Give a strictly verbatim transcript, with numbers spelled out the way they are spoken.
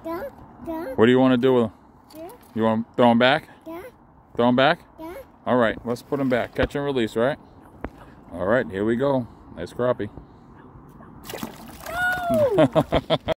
Yeah. Yeah. What do you want to do with them? Yeah. You want to throw them back? Yeah. Throw them back? Yeah. All right, let's put them back. Catch and release, right? All right, here we go. Nice crappie. No!